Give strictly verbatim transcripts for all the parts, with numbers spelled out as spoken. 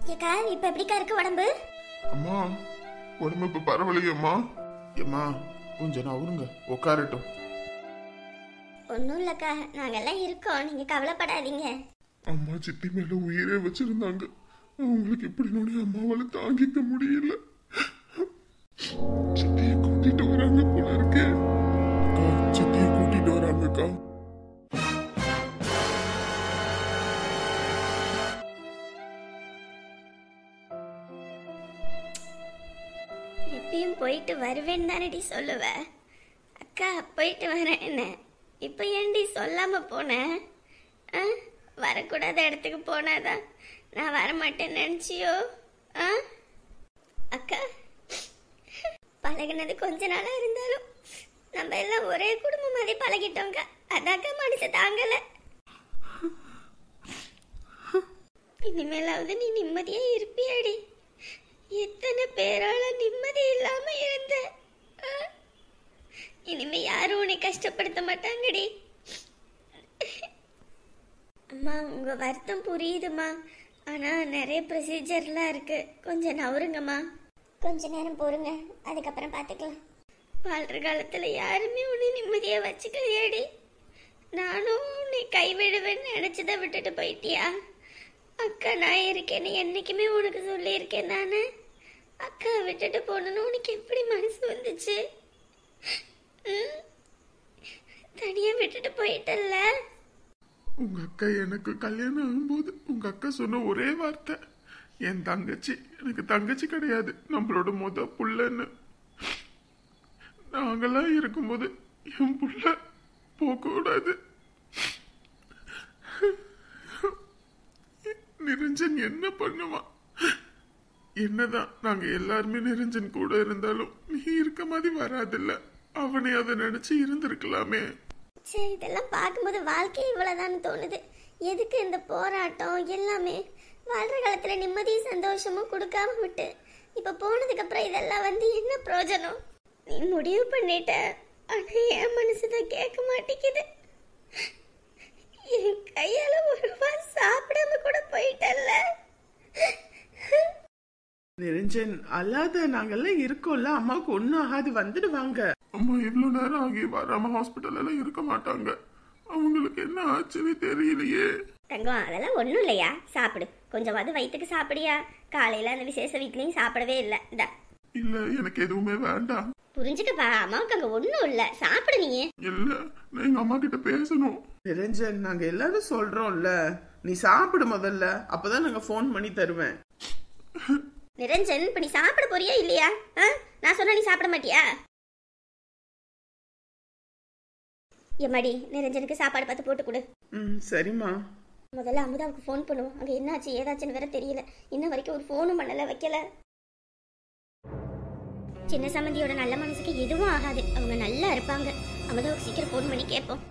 ஏக்கா இப்ப எப்படிக்கா இருக்கு உடம்பு? அம்மா உடம்பு இப்ப பரவலையம்மா. அம்மா கொஞ்சம் நவருங்க, உட்காரட்டும். ஒன்னும் இல்லக்கா, நாங்கெல்லாம் இருக்கோம், நீங்க கவலைப்படாதீங்க. அம்மா சித்தி மேல உயிரே வச்சிருந்தாங்க, அவங்களுக்கு இப்படி நோடி அம்மாவால தாங்கிக்க முடியல. சித்திய கூட்டிட்டு வராங்க போல இருக்கே. அக்கா சித்திய கூட்டிட்டு வராங்கக்கா. எப்பயும் போயிட்டு வருவேன்னு தானடி சொல்லுவ. அக்கா போயிட்டு வரேன் என்ன, இப்ப ஏன்டி சொல்லாம போனேன்? வரக்கூடாத இடத்துக்கு போனாதான் நான் வரமாட்டேன்னு நினைச்சியோ? ஆ அக்கா, பழகினது கொஞ்ச நாளா இருந்தாலும் நம்ம எல்லாம் ஒரே குடும்பம் மாதிரி பழகிட்டோங்க. அதாக்கா மனசு தாங்கல. இனிமேலாவது நீ நிம்மதியா இருப்பியாடி? எத்தனை பேரால நிம்மதி இல்லாம இருந்த. இனிமே யாரும் உன்னை கஷ்டப்படுத்த மாட்டாங்கடி. அம்மா உங்க வருத்தம் புரியுதுமா, ஆனா நிறைய ப்ரொசீஜர்லாம் இருக்கு, கொஞ்சம் நவருங்கம்மா. கொஞ்ச நேரம் போருங்க, அதுக்கப்புறம் பார்த்துக்கலாம். வாழ்ற காலத்துல யாருமே உன்னை நிம்மதியா வச்சுக்கலையாடி. நானும் உன்னை கைவிடுவேன்னு நினைச்சதை விட்டுட்டு போயிட்டியா? அக்கா நான் இருக்கேன்னு என்னைக்குமே உனக்கு சொல்லியிருக்கேன் தானே. அக்கா விட்டுட்டு போனன்னு உனக்கு எப்படி மனசு வந்துச்சு? தனியா விட்டுட்டு போயிட்டல்ல. உங்க அக்கா எனக்கு கல்யாணம் ஆகும்போது உங்க அக்கா சொன்ன ஒரே வார்த்தை, என் தங்கச்சி எனக்கு தங்கச்சி கிடையாது, நம்மளோட முத புள்ளன்னு. நாங்கெல்லாம் இருக்கும்போது என் புள்ள போகக்கூடாது. நிரஞ்சன் என்ன பண்ணுவான்? என்னதான் நாங்க எல்லாருமே நிரஞ்சன் கூட இருந்தாலும் நீ இருக்க மாதிரி வராதில்ல. அவனை அதை நினைச்சு இருந்திருக்கலாமே. சரி, இதெல்லாம் பார்க்கும்போது வாழ்க்கை இவ்வளவுதான் தோணுது. எதுக்கு இந்த போராட்டம் எல்லாமே? வாழ்ற காலத்துல நிம்மதி சந்தோஷமும் கொடுக்காம விட்டு இப்ப போனதுக்கு அப்புறம் இதெல்லாம் வந்து என்ன பிரயோஜனம்? நீ முடிவு பண்ணிட்ட, ஆனா என் மனசுதான் கேட்க மாட்டேங்குது. என் கையால ஒரு வாரம் சாப்பிடாம கூட போயிட்டல்ல. நிரஞ்சன் அல்லாத நாங்கெல்லாம் இருக்கோம்ல, அம்மாவுக்கு ஒன்னும் ஆகாது, வந்துடுவாங்க. அம்மா இவ்வளவு நேரம் ஆகி வராம ஹாஸ்பிட்டல் எல்லாம் இருக்க மாட்டாங்க, அவங்களுக்கு என்ன ஆச்சுன்னு தெரியலையே. தங்கம் அதெல்லாம் ஒண்ணும் இல்லையா, சாப்பிடு, கொஞ்சமாவது வயிற்றுக்கு சாப்பிடியா? காலையில அந்த விசேஷ வீட்லயும் சாப்பிடவே இல்லை. இந்த இல்ல எனக்கு எதுவுமே வேண்டாம். புரிஞ்சுக்கப்பா, அம்மாவுக்கு அங்க ஒண்ணும் இல்ல, சாப்பிடு. நீ இல்ல நான் எங்க அம்மா கிட்ட பேசணும். நிரஞ்சன் நாங்க எல்லாரும் சொல்றோம்ல, நீ சாப்பிடு முதல்ல, அப்பதான் நாங்க போன் பண்ணி தருவேன். நிரஞ்சன் இப்ப நீ சாப்பிட போறியா இல்லையா? நான் சொன்னா நீ சாப்பிட மாட்டியா? எம்மாடி நிரஞ்சனுக்கு சாப்பாடு பார்த்து போட்டு கொடு. ம் சரிம்மா. முதல்ல அமுதாவுக்கு ஃபோன் பண்ணுவோம், அங்க என்னாச்சு ஏதாச்சுன்னு வேற தெரியல. இன்ன வரைக்கும் ஒரு ஃபோனும் பண்ணல, வைக்கல. சின்ன சம்பந்தியோட நல்ல மனசுக்கு எதுவும் ஆகாது, அவங்க நல்லா இருப்பாங்க. அமுதாவுக்கு சீக்கிரம் ஃபோன் பண்ணி கேட்போம்.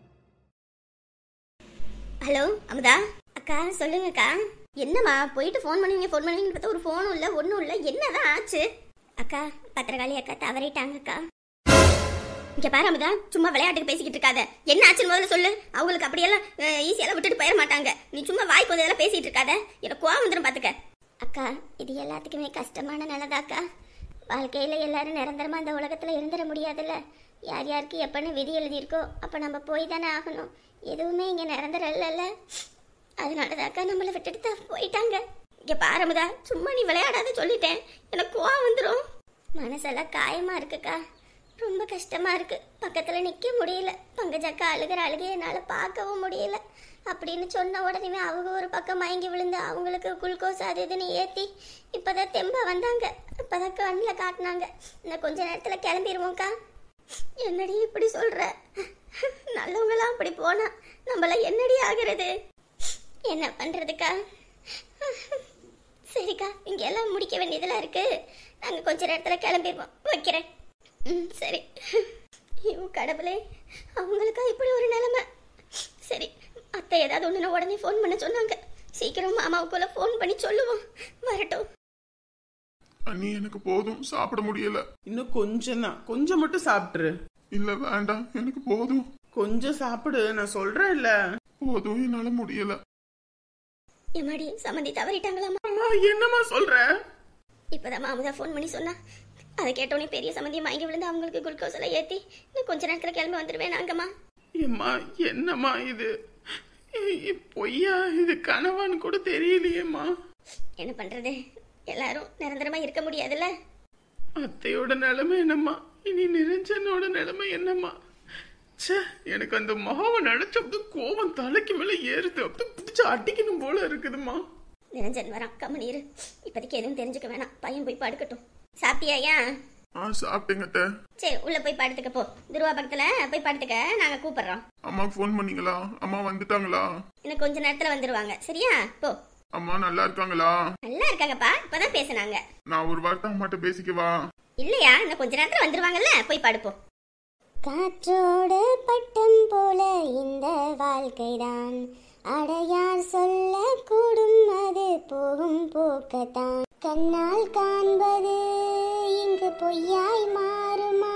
ஹலோ அமுதா அக்கா, சொல்லுங்கக்கா. என்னம்மா போயிட்டு ஃபோன் பண்ணுவீங்க ஃபோன் பண்ணுவீங்கன்னு பார்த்தா ஒரு ஃபோனும் இல்லை ஒன்றும் இல்லை, என்னதான் ஆச்சு? அக்கா பத்திரகாளி அக்கா தவறிட்டாங்கக்கா. இங்கே பாரு அமுதா, சும்மா விளையாட்டுக்கு பேசிக்கிட்டு இருக்காத. என்ன ஆச்சுன்னு முதல்ல சொல்லு. அவங்களுக்கு அப்படியெல்லாம் ஈஸியெல்லாம் விட்டுட்டு போயிட மாட்டாங்க. நீ சும்மா வாய்க்கு வந்ததெல்லாம் பேசிட்டு இருக்காத, எனக்கு கோவம் வந்துடும் பார்த்துக்க. அக்கா இது எல்லாத்துக்குமே கஷ்டமான நிலதாக்கா. வாழ்க்கையில் எல்லாரும் நிரந்தரமாக அந்த உலகத்தில் இருந்துட முடியாதுல்ல. யார் யாருக்கு எப்பன்னு விதி எழுதியிருக்கோ அப்போ நம்ம போய் தானே ஆகணும். எதுவுமே இங்கே நிரந்தரம் இல்லைல்ல, அதனாலதாக்கா நம்மளை விட்டுட்டு தான் போயிட்டாங்க. இங்கே பாரமுதா, சும்மா நீ விளையாடாத சொல்லிட்டேன், எனக்கு கோவம் வந்துடும். மனசெல்லாம் காயமா இருக்குக்கா, ரொம்ப கஷ்டமா இருக்கு. பக்கத்தில் நிற்க முடியல. பங்கஜக்கா அழுகிற அழுகையை என்னால் பார்க்கவும் முடியல. அப்படின்னு சொன்ன உடனே அவங்க ஒரு பக்கம் மயங்கி விழுந்து அவங்களுக்கு குளுக்கோஸ் அது இதுன்னு ஏற்றி இப்போதான் தெம்பா வந்தாங்க. இப்போதான் கண்ணில் காட்டினாங்க. இன்னும் கொஞ்ச நேரத்தில் கிளம்பிடுவோம்க்கா. என்னடி இப்படி சொல்கிற? நல்லவங்களாம் அப்படி போனா நம்மளாம் என்னடி ஆகிறது? என்ன பண்ணுறதுக்கா? சரிக்கா, இங்கே எல்லாம் முடிக்க வேண்டியதெல்லாம் இருக்கு. நாங்கள் கொஞ்ச நேரத்தில் கிளம்பிடுவோம், வைக்கிறேன். ம் சரி. ஐயோ கடவுளே, அவங்களுக்கா இப்படி ஒரு நிலைமை. சரி, அத்தை ஏதாவது ஒன்றுனா உடனே ஃபோன் பண்ண சொன்னாங்க. சீக்கிரம் மாமாவுக்குள்ள ஃபோன் பண்ணி சொல்லுவோம், வரட்டும். அண்ணி எனக்கு போதும், சாப்பிட முடியல. இன்னும் கொஞ்சம் தான், கொஞ்சம் மட்டும் சாப்பிட்டுரு. இல்ல வேண்டாம், எனக்கு போதும். கொஞ்சம் சாப்பிடு, நான் சொல்றேன் இல்ல. போதும், என்னால முடியல. எம்மாடி சம்மந்தி தவறிட்டாங்களாமா? அம்மா என்னம்மா சொல்ற? இப்பதான் அமுதா ஃபோன் பண்ணி சொன்னா. அதை கேட்டோன்னே பெரிய சம்மந்தியை மயங்கி விழுந்து அவங்களுக்கு குளுக்கோஸ் எல்லாம் ஏற்றி இன்னும் கொஞ்ச நேரத்தில் கிளம்பி வந்துடுவேன் நாங்கம்மா. ஏம்மா என்னம்மா இது? பொய்யா இது கனவான்னு கூட தெரியலையேம்மா. என்ன பண்றது, எல்லாரும் நிரந்தரமா இருக்க முடியாதுல்ல. அத்தையோட நிலைமை என்னம்மா, இனி நிரஞ்சனோட நிலைமை என்னம்மா? சே, எனக்கு அந்த மகாவை நினைச்சப்பது கோபம் தலைக்கு மேல ஏறுது. அப்படி பிடிச்சு அடிக்கணும் போல இருக்குதுமா. நிரஞ்சன் வரான், கம்மனீரு. இப்போதைக்கு எதுவும் தெரிஞ்சுக்க வேணாம், பையன் போய் படுக்கட்டும். சாப்பிட்டியா? ஆ சாப்பிட்டேங்க. சரி உள்ள போய் படுத்துக்க போ. துருவா பக்கத்துல போய் படுத்துக்க, நாங்க கூப்பிடுறோம். அம்மாக்கு ஃபோன் பண்ணீங்களா? அம்மா வந்துட்டாங்களா? இன்னும் கொஞ்ச நேரத்துல வந்துருவாங்க, சரியா? போ. அம்மா நல்லா இருக்காங்களா? நல்லா இருக்காங்கப்பா, இப்பதான் பேசுனாங்க. நான் ஒரு வார்த்தை அம்மாட்ட பேசிக்கவா? இல்லையா, இன்னும் கொஞ்ச நேரத்துல வந்துருவாங்கல்ல, போய் படுப்போம். காற்றோடு பட்டம் போல இந்த வாழ்க்கைதான், அடையார் சொல்ல கூடும் அது போகும் போக்கத்தான். கண்ணால் காண்பது இங்கு பொய்யாய் மாறுமா?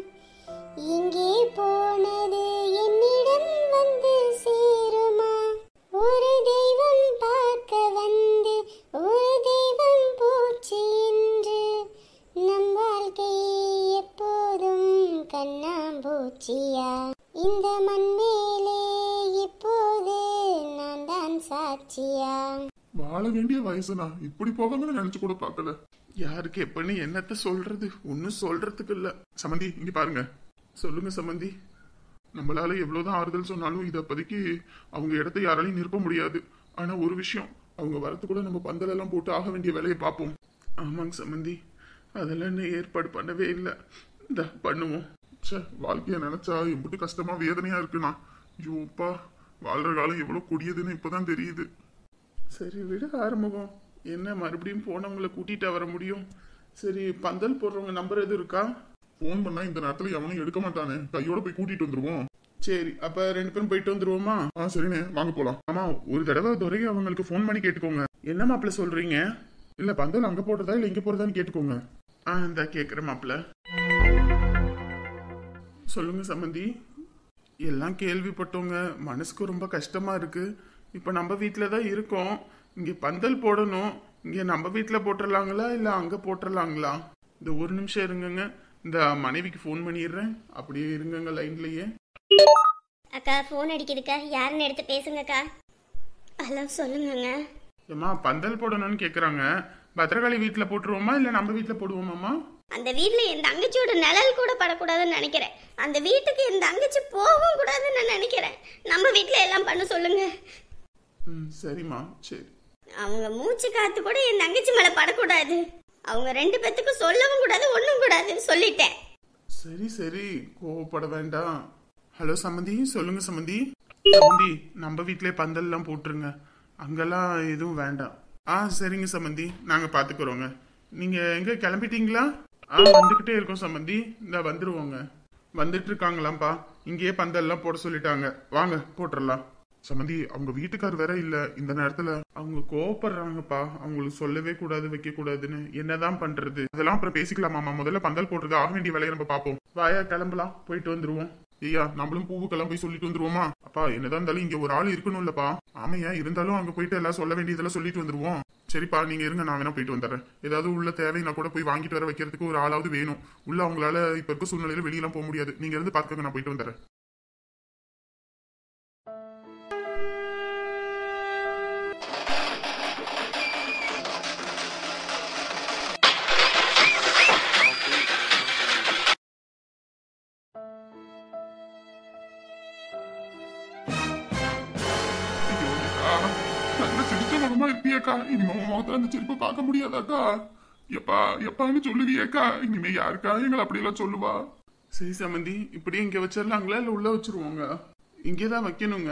இங்கே போனது என்னிடம் வந்து சேருமா? ஒரு தெய்வம் பார்க்க வந்து ஒரு தெய்வம் போச்சு என்று நம் வாழ்க்கை எப்போதும் கண்ணாம்பூச்சியா? இந்த மண் மேலே இப்போது நான் தான் சாட்சியா? வாழ வேண்டிய வயசுனா இப்படி போகாமன்னு நினைச்சு கூட பாக்கல. யாருக்கு எப்பன்னு என்னத்த சொல்றது, ஒன்னும் சொல்றதுக்கு இல்ல. சமந்தி இங்க பாருங்க. சொல்லுங்க சமந்தி. நம்மளால எவ்வளவுதான் ஆறுதல் சொன்னாலும் இத அப்போதைக்கு அவங்க இடத்த யாராலையும் நிரப்ப முடியாது. ஆனா ஒரு விஷயம், அவங்க வரத்து கூட நம்ம பந்தல் எல்லாம் போட்டு ஆக வேண்டிய வேலையை பார்ப்போம். ஆமாங்க சமந்தி, அதெல்லாம் இன்னும் ஏற்பாடு பண்ணவே இல்லை. இந்த பண்ணுவோம். சே, வாழ்க்கைய நினைச்சா எப்படி கஷ்டமா வேதனையா இருக்குண்ணா. ஐயோப்பா, வாழ்ற காலம் எவ்வளவு கொடியதுன்னு இப்பதான் தெரியுது. சரி விட ஆரம்பம். என்ன மறுபடியும் போனவங்களை கூட்டிட்டு வர முடியும்? சரி, பந்தல் போடுறவங்க நம்பர் எதுவும் இருக்கா? போன் பண்ணா இந்த நேரத்துல எவனும் எடுக்க மாட்டானே, கையோட போய் கூட்டிட்டு வந்துருவோம். சரி, அப்ப ரெண்டு பேரும் போயிட்டு வந்துருவோமா? ஆ சரிண்ணே, வாங்க போலாம். ஆமா, ஒரு தடவை துறை அவங்களுக்கு போன் பண்ணி கேட்டுக்கோங்க. என்ன மாப்பிள்ள சொல்றீங்க? இல்ல பந்தல் அங்க போடுறதா இல்ல இங்க போறதான்னு கேட்டுக்கோங்க. ஆ இந்த கேக்குறேன் மாப்பிள்ள. சொல்லுங்க சம்பந்தி. எல்லாம் கேள்விப்பட்டோங்க, மனசுக்கு ரொம்ப கஷ்டமா இருக்கு. இப்ப நம்ம வீட்டுல தான் இருக்கோம். இங்க பந்தல் போடணும். இங்க நம்ம வீட்டுல போட்டுடலாங்களா இல்ல அங்க போட்டுடலாங்களா? இந்த ஒரு நிமிஷம் இருங்கங்க, இந்த மனைவிக்கு போன் பண்ணிடுறேன். அப்படியே இருங்கங்க லைன்லயே. அக்கா போன் அடிக்குதுக்கா, யாருன்னு எடுத்து பேசுங்கக்கா. ஹலோ சொல்லுங்கங்க. ஏமா பந்தல் போடணும்னு கேக்குறாங்க. பத்திரகாளி வீட்டுல போட்டுருவோமா இல்ல நம்ம வீட்டுல போடுவோமாமா? அந்த வீட்டுல என் தங்கச்சியோட நிழல் கூட படக்கூடாதுன்னு நினைக்கிறேன். அந்த வீட்டுக்கு என் தங்கச்சி போகவும் கூடாதுன்னு நான் நினைக்கிறேன். நம்ம வீட்டுல எல்லாம் பண்ண சொல்லுங்க. ம் சரிம்மா, சரி. அவங்க மூச்சு காத்து கூட என் தங்கச்சி மேல படக்கூடாது. அவங்க ரெண்டு பேத்துக்கும் சொல்லவும் கூடாது, ஒண்ணும் கூடாது சொல்லிட்டேன். சரி சரி, கோவப்பட வேண்டாம். ஹலோ சம்மந்தி, சொல்லுங்க சம்மந்தி. சம்மந்தி, நம்ம வீட்லயே பந்தல் எல்லாம் போட்டுருங்க, அங்கெல்லாம் எதுவும் வேண்டாம். ஆ சரிங்க சம்மந்தி, நாங்க பாத்துக்கிறோங்க. நீங்க எங்க கிளம்பிட்டீங்களா? ஆ வந்துகிட்டே இருக்கோம் சம்மந்தி, இந்த வந்துருவோங்க. வந்துட்டு இருக்காங்களாம்பா, இங்கேயே பந்தல் எல்லாம் போட சொல்லிட்டாங்க. வாங்க போட்டுடலாம். சமந்தி, அவங்க வீட்டுக்கார் வேற இல்ல இந்த நேரத்துல. அவங்க கோவப்படுறாங்கப்பா, அவங்களுக்கு சொல்லவே கூடாது வைக்க கூடாதுன்னு. என்னதான் பண்றது? அதெல்லாம் அப்புறம் பேசிக்கலாமாமா, முதல்ல பந்தல் போட்டுறது ஆக வேண்டிய வேலையை நம்ம பாப்போம். வாயா கிளம்பலாம், போயிட்டு வந்துருவோம். ஐயா, நம்மளும் பூவுக்கெல்லாம் போய் சொல்லிட்டு வந்துருவோமா? அப்பா, என்னதான் இருந்தாலும் இங்க ஒரு ஆள் இருக்கணும்லப்பா. ஆமையா, இருந்தாலும் அங்க போயிட்டு எல்லாம் சொல்ல வேண்டியதெல்லாம் சொல்லிட்டு வந்துருவோம். சரிப்பா, நீங்க இருங்க, நான் வேணா போயிட்டு வந்துடுறேன். ஏதாவது உள்ள தேவைன்னா கூட போய் வாங்கிட்டு வர வைக்கிறதுக்கு ஒரு ஆளாவது வேணும். உள்ள அவங்களால இப்ப இருக்க சூழ்நிலையில வெளியெல்லாம் போக முடியாது. நீங்க இருந்து பாத்துக்கங்க, நான் போயிட்டு வந்துடுறேன். இருப்பியாக்கா, இனிமே முகத்துல அந்த சிரிப்பை பார்க்க முடியாதாக்கா? எப்பா எப்பான்னு சொல்லுவியக்கா? இனிமே யாருக்கா எங்களை அப்படியெல்லாம் சொல்லுவா? சரி சம்மந்தி, இப்படியே இங்க வச்சிடலாங்களா இல்ல உள்ள வச்சிருவோங்க? இங்கேதான் வைக்கணுங்க.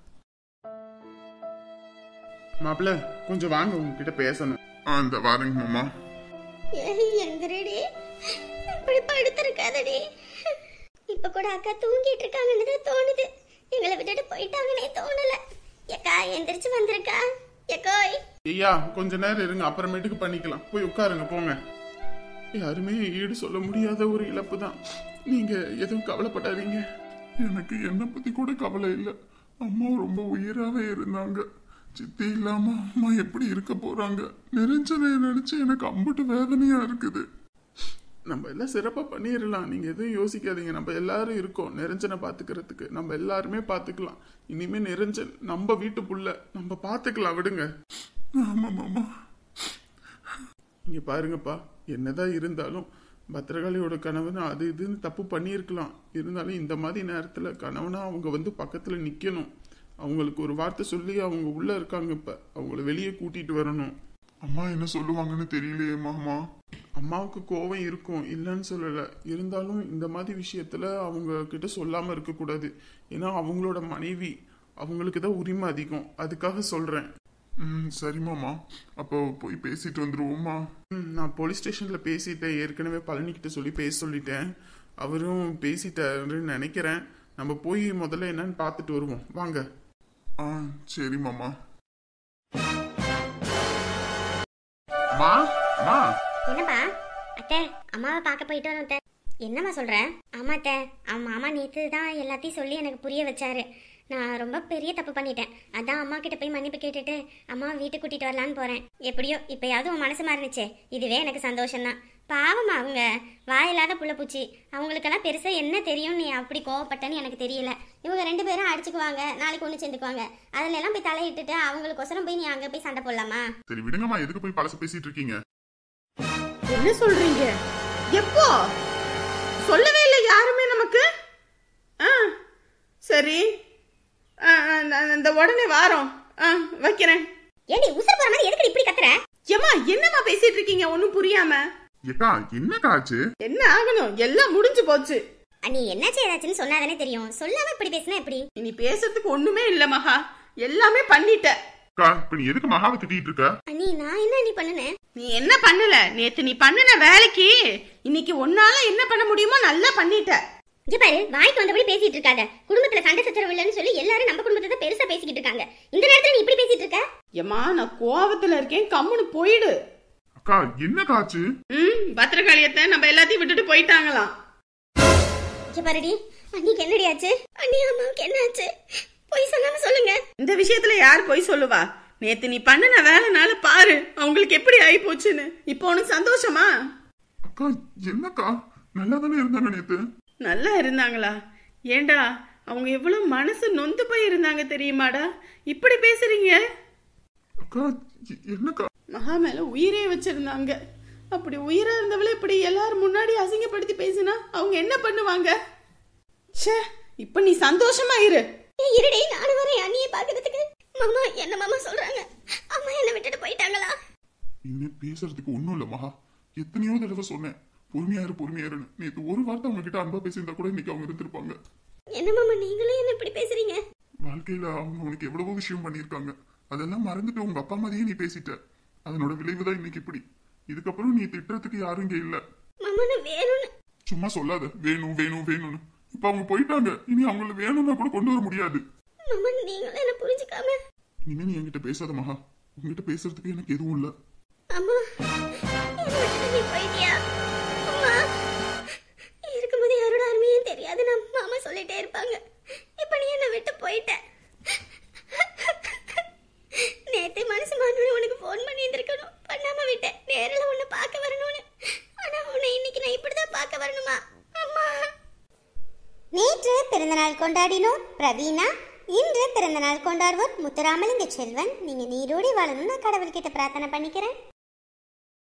மாப்பிள்ள கொஞ்சம் வாங்க, உங்ககிட்ட பேசணும். அந்த வாரங்க மாமா. எந்திரடி, இப்படி படுத்திருக்காதடி. இப்ப கூட அக்கா தூங்கிட்டு இருக்காங்கன்னு தோணுது. எங்களை விட்டுட்டு போயிட்டாங்கன்னே தோணல. ஏக்கா எந்திரிச்சு வந்திருக்கா? ஏக்கோய் ஐயா, கொஞ்ச நேரம் இருங்க, அப்புறமேட்டுக்கு பண்ணிக்கலாம். போய் உட்காருங்க, போங்க. யாருமே ஈடு சொல்ல முடியாத ஒரு இழப்பு தான். நீங்க எதுவும் கவலைப்படாதீங்க. எனக்கு என்ன பத்தி கூட கவலை இல்லை. அம்மா ரொம்ப உயிராவே இருந்தாங்க. சித்தி இல்லாம அம்மா எப்படி இருக்க போறாங்க? நிரஞ்சனை நினைச்சு எனக்கு அம்புட்டு வேதனையா இருக்குது. நம்ம எல்லாம் சிறப்பா பண்ணிடலாம், நீங்க எதுவும் யோசிக்காதீங்க. நம்ம எல்லாரும் இருக்கோம் நிரஞ்சனை பாத்துக்கிறதுக்கு. நம்ம எல்லாருமே பாத்துக்கலாம். இனிமே நிரஞ்சன் நம்ம வீட்டு புள்ள, நம்ம பாத்துக்கலாம், விடுங்க. ஆமா மாமா. இங்க பாருங்கப்பா, என்னதான் இருந்தாலும் பத்திரகாளியோட கணவன் அது இதுன்னு தப்பு பண்ணியிருக்கலாம். இருந்தாலும் இந்த மாதிரி நேரத்துல கணவனா அவங்க வந்து பக்கத்துல நிக்கணும். அவங்களுக்கு ஒரு வார்த்தை சொல்லி அவங்க உள்ள இருக்காங்க, இப்ப அவங்கள வெளியே கூட்டிட்டு வரணும். அம்மா என்ன சொல்லுவாங்கன்னு தெரியலையே மாமா. அம்மாவுக்கு கோவம் இருக்கும், இல்லைன்னு சொல்லல. இருந்தாலும் இந்த மாதிரி விஷயத்துல அவங்க கிட்ட சொல்லாம இருக்க கூடாது. ஏன்னா அவங்களோட மனைவி, அவங்களுக்கு தான் உரிமை அதிகம். அதுக்காக சொல்றேன். ம் சரி மாமா, அப்போ போய் பேசிட்டு வந்துருவோமா? ம் நான் போலீஸ் ஸ்டேஷன்ல பேசிட்டேன், ஏற்கனவே பழனிக்கிட்ட சொல்லி பேச சொல்லிட்டேன். அவரும் பேசிட்டாருன்னு நினைக்கிறேன். நம்ம போய் முதல்ல என்னன்னு பார்த்துட்டு வருவோம், வாங்க. ஆ சரி மாமா. மா மா என்னப்பா அத்தை, அம்மாவை பார்க்க போயிட்டு வரோம் அத்தை. என்னம்மா சொல்ற? ஆமா அத்தை, அவன் மாமா நேத்து தான் எல்லாத்தையும் சொல்லி எனக்கு புரிய வச்சாரு. நான் ரொம்ப பெரிய தப்பு பண்ணிட்டேன். அதான் அம்மா கிட்ட போய் மன்னிப்பு கேட்டுட்டு அம்மா வீட்டுக்கு கூட்டிட்டு வரலான்னு போறேன். எப்படியோ இப்பயாவது உன் மனசு மாறினுச்சே, இதுவே எனக்கு சந்தோஷம்தான். பாவமா அவங்க வாயில்லாத புள்ள பூச்சி, அவங்களுக்கெல்லாம் பெருசா என்ன தெரியும் நீ அப்படி கோவப்பட்டன்னு எனக்கு தெரியல. இவங்க ரெண்டு பேரும் அடிச்சுக்குவாங்க, நாளைக்கு ஒன்று சேர்ந்துக்குவாங்க. அதுல எல்லாம் போய் தலையிட்டுட்டு அவங்களுக்கொசரம் போய் நீ அங்க போய் சண்டை போடலாமா? சரி விடுங்கம்மா, எதுக்கு போய் பழச பேசிட்டு இருக்கீங்க? என்ன சொல்றீங்க? எப்போ சொல்லவே இல்லை யாருமே நமக்கு. ஆ சரி, இந்த உடனே வாரோம். ஆ வைக்கிறேன். ஏண்டி உசுர் போற மாதிரி எதுக்கு இப்படி கத்துற? ஏமா என்னமா பேசிட்டு இருக்கீங்க ஒன்னும் புரியாம? ஏக்கா என்ன காச்சு? என்ன ஆகணும், எல்லாம் முடிஞ்சு போச்சு. நீ என்னாச்சு ஏதாச்சுன்னு சொன்னாதானே தெரியும். சொல்லாம இப்படி பேசினா எப்படி? இனி பேசுறதுக்கு ஒண்ணுமே இல்ல மகா, எல்லாமே பண்ணிட்ட. அக்கா இப்ப நீ எதுக்கு மகாவை திட்டிட்டு இருக்க? அண்ணி நான் என்ன நீ பண்ணுனேன்? நீ என்ன பண்ணல, நேத்து நீ பண்ணுன வேலைக்கு இன்னைக்கு ஒன்னால என்ன பண்ண முடியுமோ நல்லா பண்ணிட்ட. இங்க பாரு, வாய்க்கு வந்தபடி பேசிட்டு இருக்காத. குடும்பத்துல சண்டை சச்சரவு இல்லைன்னு சொல்லி எல்லாரும் நம்ம குடும்பத்தை தான் பெருசா பேசிக்கிட்டு இருக்காங்க. இந்த நேரத்துல நீ இப்படி பேசிட்டு இருக்க? ஏமா நான் கோவத்துல இருக்கேன், கம்முன்னு போயிடு. அக்கா என்ன காச்சு? ம் பத்திரகாளியத்தை நம்ம எல்லாத்தையும் விட்டுட்டு போயிட்டாங்களாம். இங்க பாருடி, அண்ணிக்கு என்னடி ஆச்சு? அண்ணி அம்மாவுக்கு என்ன ஆச்சு? போய் சொல்லாம சொல்லுங்க. இந்த விஷயத்துல யார் போய் சொல்லுவா? நேத்து நீ பண்ணுன வேலைனால பாரு அவங்களுக்கு எப்படி ஆகி போச்சுன்னு. இப்போ உனக்கு சந்தோஷமா? அக்கா என்னக்கா, நல்லா தானே இருந்தாங்க நேத்து. நல்லா இருந்தாங்களா? ஏண்டா அவங்க எவ்வளவு மனசு நொந்து போய் இருந்தாங்க தெரியுமாடா? இப்படி பேசுறீங்க? அக்கா என்னக்கா? மகா மேல உயிரே வச்சிருந்தாங்க. அப்படி உயிரா இருந்தவளை இப்படி எல்லாரும் முன்னாடி அசிங்கப்படுத்தி பேசினா அவங்க என்ன பண்ணுவாங்க? ச்சே, இப்ப நீ சந்தோஷமா இரு. இருடி, நானும் வரேன் அண்ணியை பாக்குறதுக்கு. மாமா என்ன மாமா சொல்றாங்க? அம்மா என்ன விட்டுட்டு போயிட்டாங்களா? இனிமே பேசுறதுக்கு ஒண்ணும் இல்ல மகா. எத்தனையோ தடவை சொன்னேன் பொறுமையாரு பொறுமையாருன்னு. நேத்து ஒரு வார்த்தை அவங்க கிட்ட அன்பா பேசியிருந்தா கூட இன்னைக்கு அவங்க இருந்திருப்பாங்க. என்ன மாமா நீங்களே என்ன இப்படி பேசுறீங்க? வாழ்க்கையில அவங்க உனக்கு எவ்வளவோ விஷயம் பண்ணிருக்காங்க. அதெல்லாம் மறந்துட்டு உங்க அப்பா மாதிரியே நீ பேசிட்ட. அதனோட விளைவுதான் இன்னைக்கு இப்படி. இதுக்கப்புறம் நீ திட்டுறதுக்கு யாரும் இங்க இல்ல. மாமா நான் வேணும்னு சும்மா சொல்லாத வேணும் வேணும் வேணும்னு. இப்ப அவங்க போயிட்டாங்க, இனி அவங்கள வேணும்னா கூட கொண்டு வர முடியாது. மாமா நீங்களே என்ன புரிஞ்சுக்காம. இனிமே நீ என்கிட்ட பேசாத மகா. உங்ககிட்ட பேசுறதுக்கு எனக்கு எதுவும் இல்ல. அம்மா என்ன விட்டுட்டு நீ போயிட்டியா? அம்மா இருக்கும்போது யாரோட அருமையும் தெரியாது நம்ம மாமா சொல்லிட்டே இருப்பாங்க. இப்ப நீ என்ன விட்டு போயிட்ட. நேத்து மனசு மாறணும், உனக்கு போன் பண்ணி இருந்திருக்கணும், பண்ணாம விட்டேன். நேரில் உன்னை பார்க்க வரணும்னு. ஆனா உன்னை இன்னைக்கு நான் இப்படிதான் பார்க்க வரணுமா? அம்மா. நேற்று பிறந்தநாள் கொண்டாடினோர் பிரவீனா. இன்று பிறந்தநாள் கொண்டாடுவோர் முத்துராமலிங்க செல்வன். நீங்க நீரோடி வாழணும்னு கடவுள்கிட்ட பிரார்த்தனை பண்ணிக்கிறேன்.